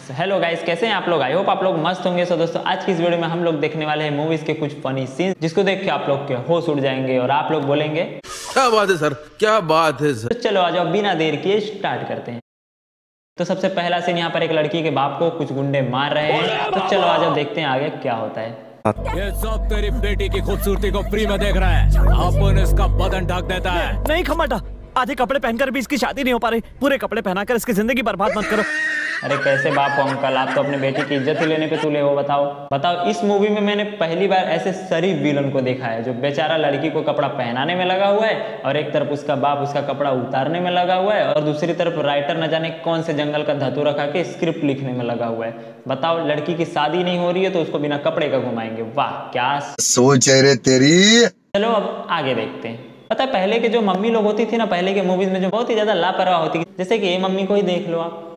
Hello guys, कैसे हैं आप लोग। आई होप आप लोग मस्त होंगे। सो दोस्तों, आज की इस वीडियो में हम लोग देखने वाले हैं मूवीज के कुछ फनी सीन, जिसको देख के आप लोग के होश उड़ जाएंगे और आप लोग बोलेंगे क्या बात है सर, क्या बात है सर। तो चलो आ जाओ, बिना देर किए स्टार्ट करते हैं। तो सबसे पहला सीन, यहाँ पर एक लड़की के बाप को कुछ गुंडे मार रहे हैं। तो चलो आ जाओ, देखते हैं आगे क्या होता है। ये सब तेरी बेटी की खूबसूरती को फ्री में देख रहा है। अपन इसका बदन ढक देता है। नहीं खमाटा, आधे कपड़े पहनकर भी इसकी शादी नहीं हो पा रही। पूरे कपड़े पहनाकर इसकी जिंदगी बर्बाद मत करो। अरे कैसे बाप हो अंकल, आप तो अपने बेटी की इज्जत ही लेने पे तुले हो। बताओ इस मूवी में मैंने पहली बार ऐसे शरीफ विलन को देखा है, जो बेचारा लड़की को कपड़ा पहनाने में लगा हुआ है और एक तरफ उसका बाप उसका कपड़ा उतारने में लगा हुआ है और दूसरी तरफ राइटर न जाने कौन से जंगल का धतूरा खा के स्क्रिप्ट लिखने में लगा हुआ है। बताओ, लड़की की शादी नहीं हो रही है तो उसको बिना कपड़े का घुमाएंगे। वाह क्या सोच है रे तेरी। चलो अब आगे देखते हैं। पता है पहले के जो मम्मी लोग होती थी ना, पहले के मूवीज में जो बहुत ही ज्यादा लापरवाह होती थी, जैसे कि ये मम्मी को ही देख लो आप।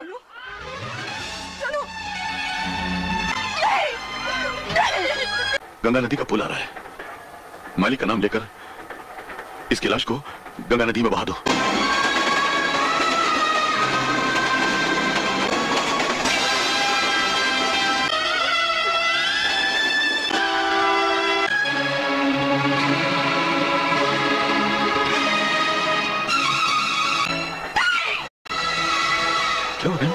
गंगा नदी का पुल आ रहा है। मालिक का नाम लेकर इसकी लाश को गंगा नदी में बहा दो। क्या हो गया?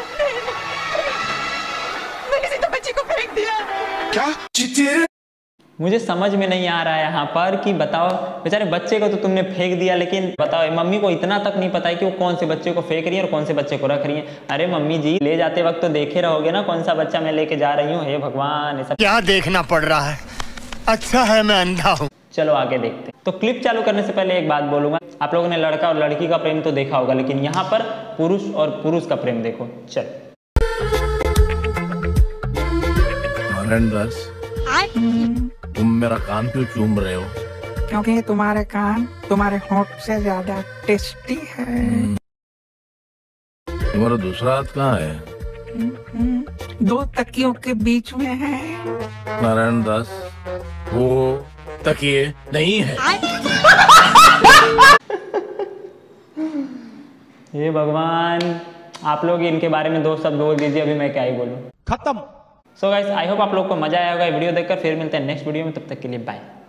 किसी तो बच्ची को फेंक दिया। क्या? मुझे समझ में नहीं आ रहा है यहाँ पर कि बताओ, बेचारे बच्चे को तो तुमने फेंक दिया, लेकिन बताओ मम्मी को इतना तक नहीं पता है कि वो कौन से बच्चे को फेंक रही है और कौन से बच्चे को रख रही है। अरे मम्मी जी, ले जाते वक्त तो देखे रहोगे ना कौन सा बच्चा मैं लेके जा रही हूँ। हे भगवान, ऐसा क्या देखना पड़ रहा है। अच्छा है मैं अंधा हूँ। चलो आगे देखते हैं। तो क्लिप चालू करने से पहले एक बात बोलूंगा, आप लोगों ने लड़का और लड़की का प्रेम तो देखा होगा, लेकिन यहाँ पर पुरुष और पुरुष का प्रेम देखो। चलो तुम मेरा कान क्यों चूम रहे हो? क्योंकि तुम्हारे कान तुम्हारे होंठ से ज्यादा टेस्टी है। तुम्हारा दूसरा हाथ कहाँ है? दो तकियों के बीच में है। नारायण दास, वो तकिए नहीं है। हे भगवान, आप लोग इनके बारे में दो शब्द बोल दीजिए, अभी मैं क्या ही बोलूं। खत्म। सो गाइस, आई होप आप लोग को मजा आया होगा वीडियो देखकर। फिर मिलते हैं नेक्स्ट वीडियो में, तब तक के लिए बाय।